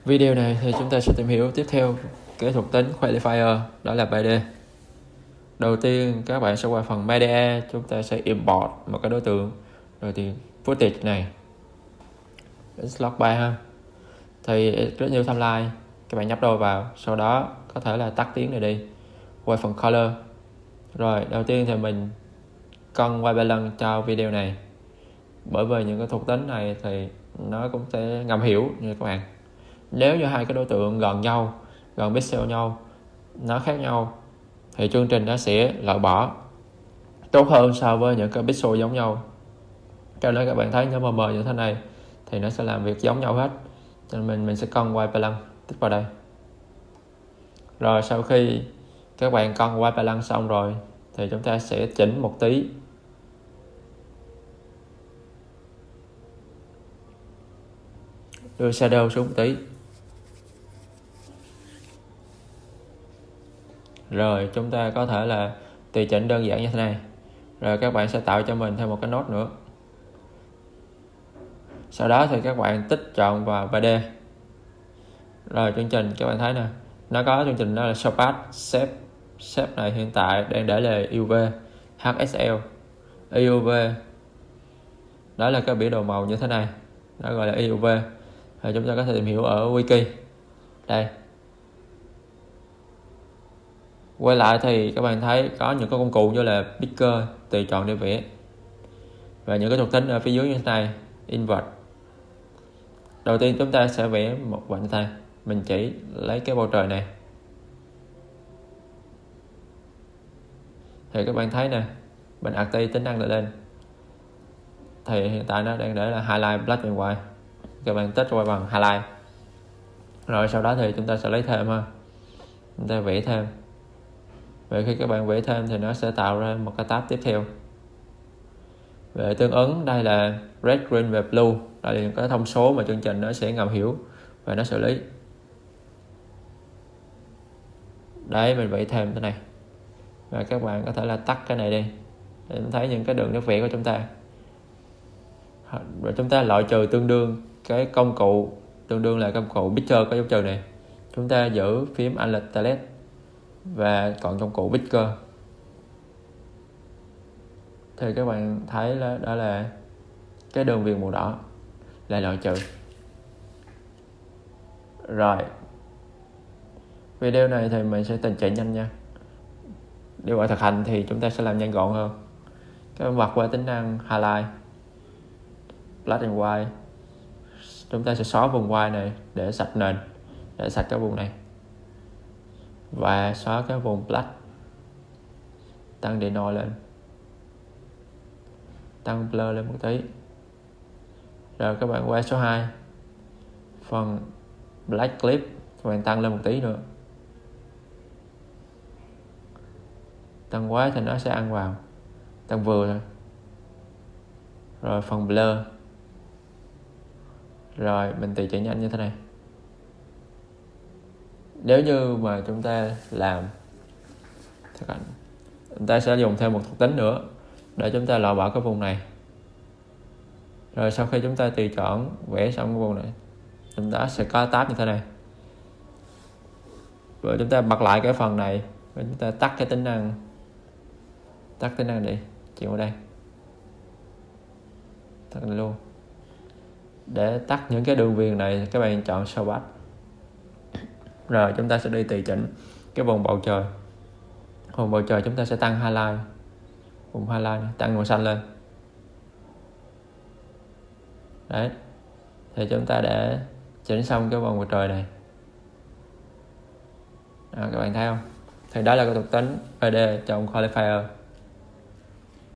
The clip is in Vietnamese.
Video này thì chúng ta sẽ tìm hiểu tiếp theo cái thuộc tính qualifier, đó là BD. Đầu tiên các bạn sẽ qua phần media, chúng ta sẽ import một cái đối tượng. Đầu tiên footage này slot 3 ha, thì rất nhiều timeline, các bạn nhấp đôi vào, sau đó có thể là tắt tiếng này đi, qua phần color. Rồi đầu tiên thì mình cân white balance cho video này, bởi vì những cái thuộc tính này thì nó cũng sẽ ngầm hiểu như các bạn. Nếu như hai cái đối tượng gần nhau, gần pixel nhau, nó khác nhau, thì chương trình nó sẽ loại bỏ tốt hơn so với những cái pixel giống nhau. Cho nên các bạn thấy nếu mà mờ như thế này thì nó sẽ làm việc giống nhau hết, cho nên mình sẽ cân white balance tích vào đây. Rồi sau khi các bạn cân white balance xong rồi thì chúng ta sẽ chỉnh một tí, đưa shadow xuống một tí. Rồi chúng ta có thể là tùy chỉnh đơn giản như thế này. Rồi các bạn sẽ tạo cho mình thêm một cái nốt nữa. Sau đó thì các bạn tích chọn vào 3D. Rồi chương trình các bạn thấy nè, nó có chương trình đó là show path shape. Shape này hiện tại đang để là UV, HSL, EUV. Đó là cái biểu đồ màu như thế này, nó gọi là EUV. Rồi chúng ta có thể tìm hiểu ở wiki. Đây. Quay lại thì các bạn thấy có những cái công cụ như là picker, tùy chọn để vẽ. Và những cái thuộc tính ở phía dưới như thế này, invert. Đầu tiên chúng ta sẽ vẽ một vạch như thế này. Mình chỉ lấy cái bầu trời này. Thì các bạn thấy nè, mình active tính năng lên. Thì hiện tại nó đang để là highlight black and white. Các bạn tích qua bằng highlight. Rồi sau đó thì chúng ta sẽ lấy thêm ha. Chúng ta vẽ thêm. Vậy khi các bạn vẽ thêm thì nó sẽ tạo ra một cái tab tiếp theo. Về tương ứng đây là red, green và blue. Đây là những cái thông số mà chương trình nó sẽ ngầm hiểu và nó xử lý. Đấy, mình vẽ thêm cái này. Và các bạn có thể là tắt cái này đi để thấy những cái đường nét vẽ của chúng ta. Rồi chúng ta loại trừ tương đương cái công cụ, tương đương là công cụ picker có dấu trừ này. Chúng ta giữ phím Alt Delete và chọn công cụ picker. Thì các bạn thấy đó là cái đường viền màu đỏ là loại trừ. Rồi video này thì mình sẽ trình chạy nhanh nha. Điều gọi thực hành thì chúng ta sẽ làm nhanh gọn hơn. Các bạn bật qua tính năng highlight, black and white. Chúng ta sẽ xóa vùng white này để sạch nền, để sạch cái vùng này, và xóa cái vùng black, tăng deno lên, tăng blur lên một tí. Rồi các bạn qua số 2, phần black clip các bạn tăng lên một tí nữa. Tăng quá thì nó sẽ ăn vào, tăng vừa thôi. Rồi phần blur, rồi mình tùy chỉnh nhanh như thế này. Nếu như mà chúng ta làm, chúng ta sẽ dùng thêm một thuộc tính nữa để chúng ta loại bỏ cái vùng này. Rồi sau khi chúng ta tùy chọn vẽ xong cái vùng này, chúng ta sẽ có tab như thế này. Rồi chúng ta bật lại cái phần này và chúng ta tắt cái tính năng, tắt tính năng đi, chuyển vào đây, tắt này luôn. Để tắt những cái đường viền này các bạn chọn show path. Rồi chúng ta sẽ đi tùy chỉnh cái vùng bầu trời. Vùng bầu trời chúng ta sẽ tăng highlight, vùng highlight tăng màu xanh lên. Đấy, thì chúng ta đã chỉnh xong cái vùng bầu trời này. Đó, các bạn thấy không? Thì đó là cái thuộc tính PD trong qualifier.